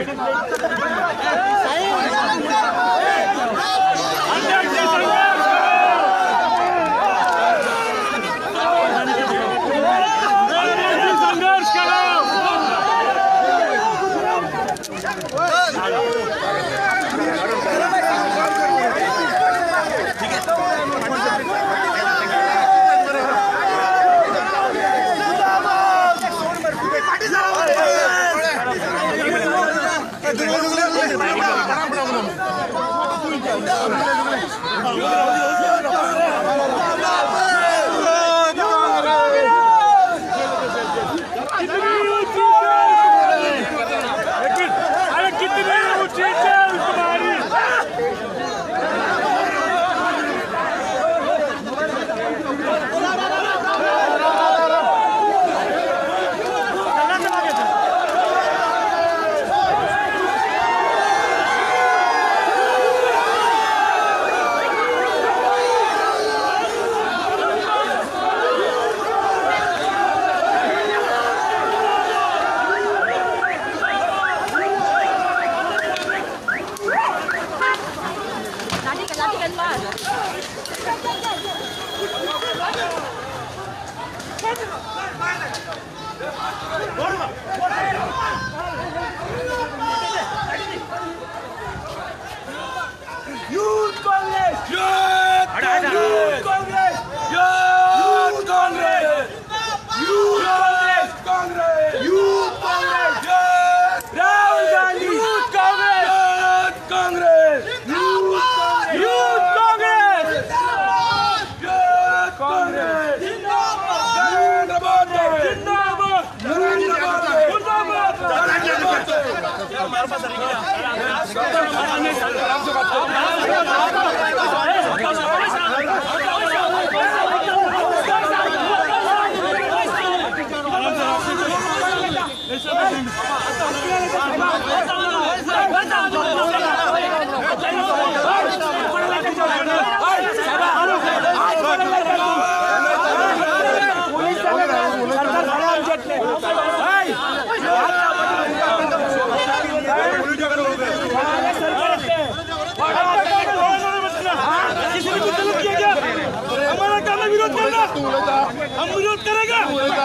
हम विरोध करेगा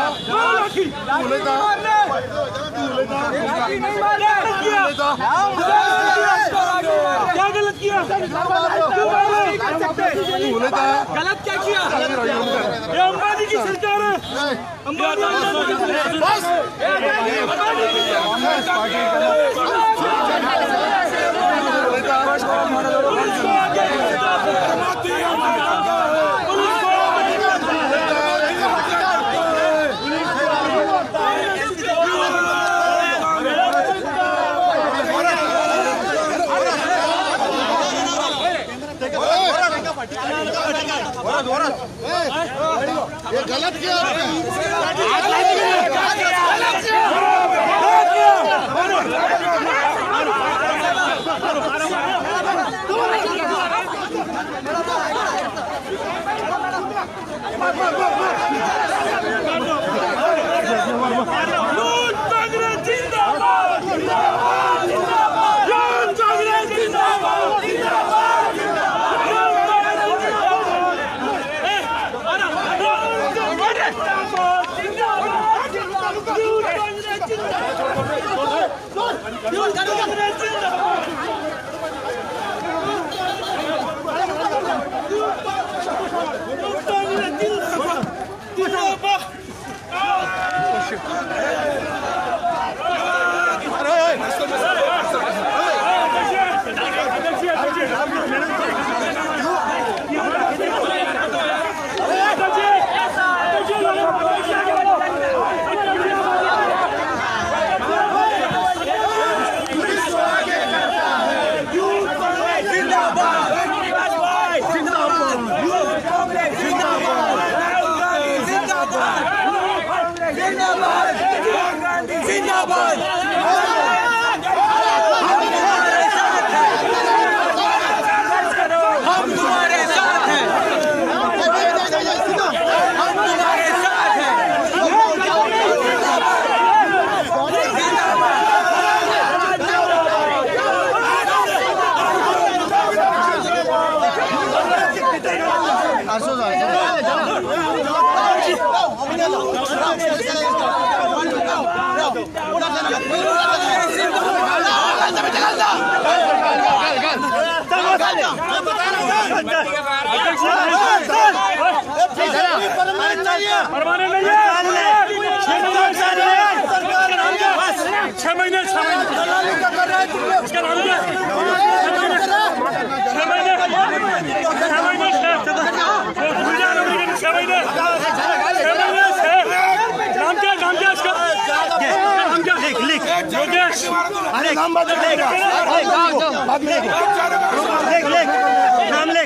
क्या गलत किया? गलत क्या किया? ये अंबानी की सरकार है। ये गलत किया परमानेंट नहीं है। 6 महीने इसका नाम क्या? 6 महीने नाम क्या इसका? लिख योगेश। अरे नाम बाद में लिख नाम लिख।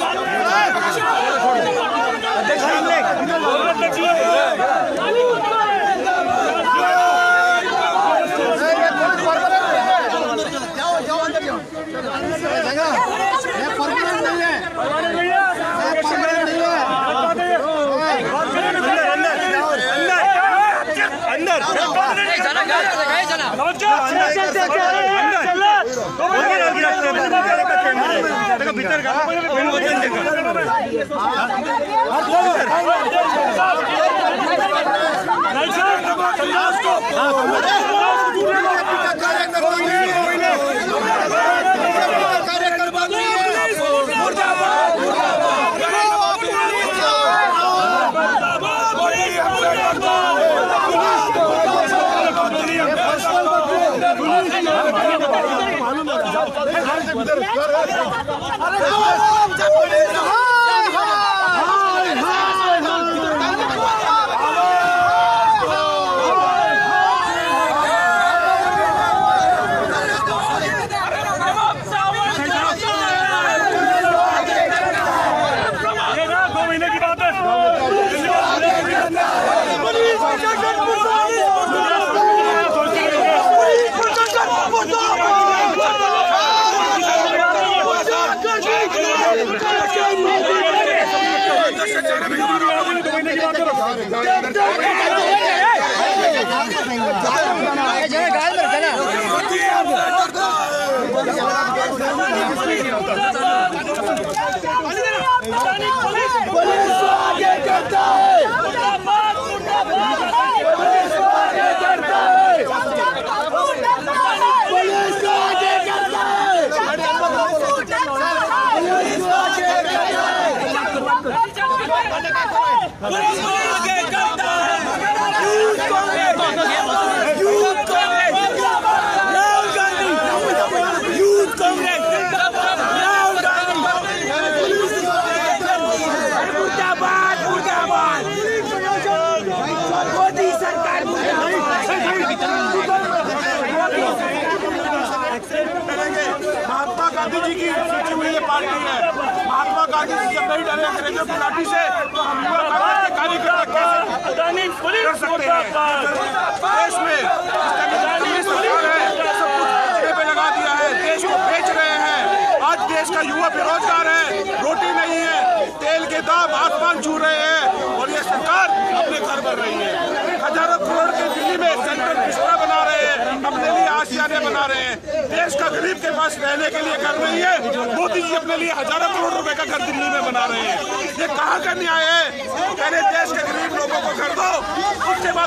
महात्मा गांधी जी की सोची हुई ये पार्टी है। महात्मा गांधी जी जब नहीं डरे अंग्रेजों की लाठी से, तो हम युवा कांग्रेस के कार्यकर्ता कैसे कर सकते हैं? देश में सरकार है, सब कुछ पे लगा दिया है, देश को बेच रहे हैं। आज देश का युवा बेरोजगार है, रोटी नहीं है, तेल के दाम आसमान छू रहे हैं और ये सरकार अपने घर भर रही है। हजारों करोड़ के दिल्ली में सेंट्रल बिस्तरा बना रहे हैं, अपने लिए आशियाने बना रहे हैं। देश का गरीब के पास रहने के लिए घर नहीं है, मोदी जी अपने लिए हजारों करोड़ रुपए का घर दिल्ली में बना रहे हैं। ये कहाँ का न्याय है? पहले देश के गरीब लोगों को घर दो, उसके बाद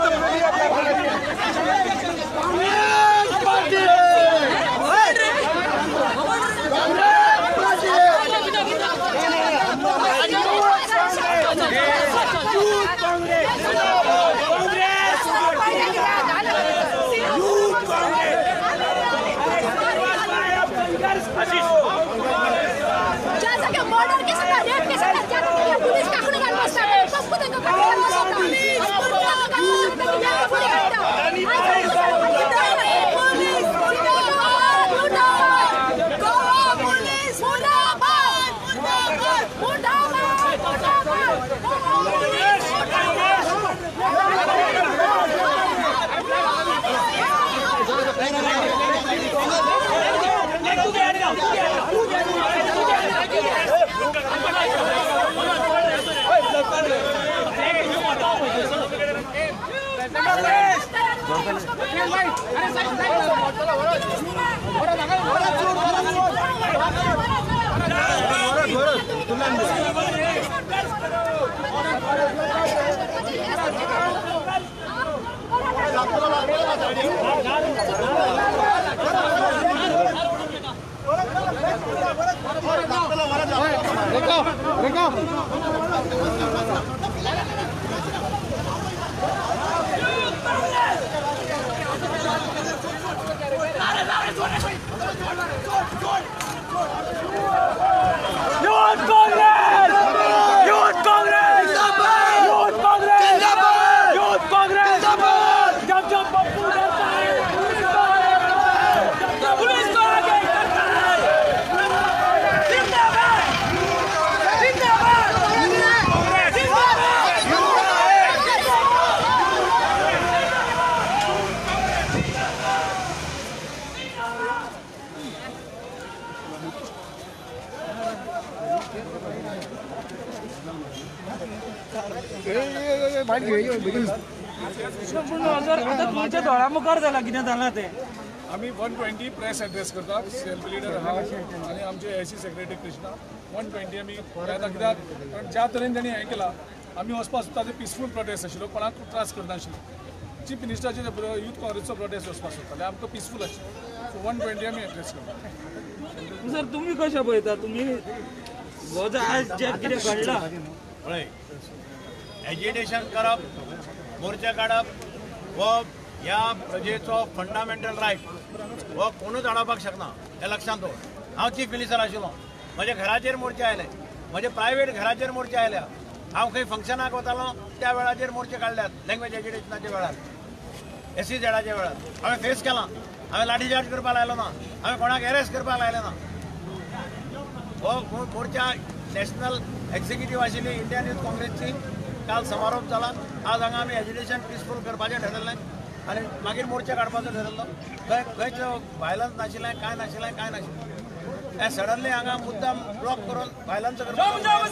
सर आता तुमच्या दोळामुखार जाला कितें जालां तें आम्ही 120 प्रेस ॲड्रेस करतात सेल्फ लिडर हांव आनी आमचे एसी सेक्रेटरी कृष्णा 120 आमी येता कित्याक कारण ज्या तरेन तांणी हें केलां आमी वचपाक सोदता ते पिसफूल प्रोटेस्ट आशिल्लो कोणाक त्रास करनाशिल्लो चीफ मिनिस्टराचे यूथ काँग्रेसचो प्रोटेस्ट वचपाक सोदताले आमकां पिसफूल आशिल्लो सो 120 आमी ॲड्रेस करतात सर तुम्ही कशें पळयता तुमी हो जो आज जे कितें घडलां पळय एजिटेशन करप मोर्चे काडप हो ह्या प्रजेचो फंडामेंटल रायट हो कोणूच अडोवपाक शकना हें लक्षांत दवर हांव चीफ मिनिस्टर आशिल्लो म्हज्या घराचेर मोर्चे आयले म्हजे प्रायवेट घराचेर मोर्चे आयल्या हांव खंय फंक्शनाक वतालो त्या वेळाचेर मोर्चे काडल्यात लँग्वेज एज्युकेशनाच्या वेळार SEZच्या वेळार हांवें फेस केलां हांवें लाठीचार्ज करपाक लायलो ना हांवें कोणाक एरेस्ट करपाक लायलें ना हो मोर्चा नॅशनल एक्झिक्युटीव आशिल्ली इंडियन यूथ काँग्रेसची काल समारोप जाला आज हांगा आमी एज्युकेशन पिसफूल करपाचें ठरयल्लें आनी मागीर मोर्चा काडपाचो ठरयल्लो खंयच वायलन्स नाशिल्लें कांय नाशिल्लें हें सडनली हांगा मुद्दाम ब्लॉक करून वायलन्स करपाक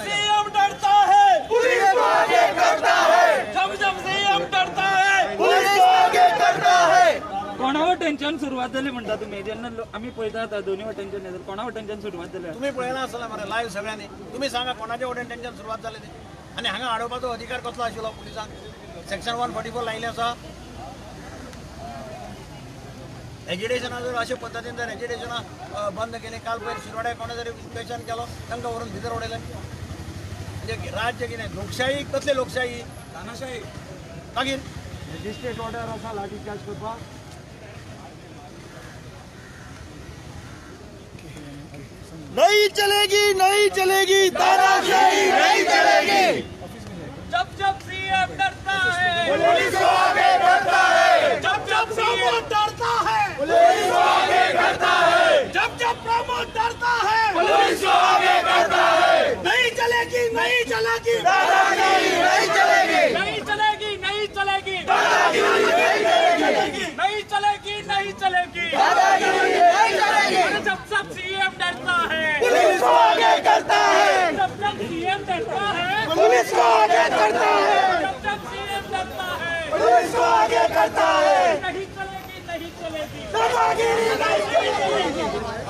कोणा वटेनच्यान सुरवात जाली म्हणटा तुमी जेन्ना आमी पळयता आतां दोनूय वटेनच्यान येता कोणा वटेनच्यान सुरवात जाली तुमी पळयलां आसतलें मरे लायव्ह सगळ्यांनी तुमी सांगा कोणाच्या वटेन तेंच्यान सुरवात जाली ती आनी हांगा अडोवपाचो अधिकार कसलो आशिल्लो पुलिसांक सेक्शन 144 लायिल्लें आसा एज्युकेशना जर अशे पद्दतीन जर एज्युकेशना बंद केली काल पयर शिरोड्या कोणा जरी क्वेश्चन केलो तांकां व्हरून भितर उडयलें म्हणजे राज्य कितें लोकशाही कसली लोकशाही तानाशाही मागीर मॅजिस्ट्रेट ऑर्डर आसा लाठी चार्ज करपाक नहीं चलेगी नहीं चलेगी तानाशाही नहीं चलेगी जब जब सीएम डरता है पुलिस को आगे करता है जब जब सीएम डरता है पुलिस को आगे करता है जब जब प्रमोद डरता है पुलिस को आगे करता है नहीं चलेगी नहीं चलेगी तानाशाही नहीं चलेगी नहीं चलेगी नहीं चलेगी तानाशाही नहीं चलेगी नहीं चलेगी नहीं चलेगी तानाशाही नहीं चलेगी जब जब सीएम डरता है पुलिस को आगे करता है जब जब सीएम डरता है पुलिस को आगे करता है जब जब सीएम डरता है पुलिस को आगे करता है नहीं चलेगी नहीं चलेगी दादागिरी नहीं चलेगी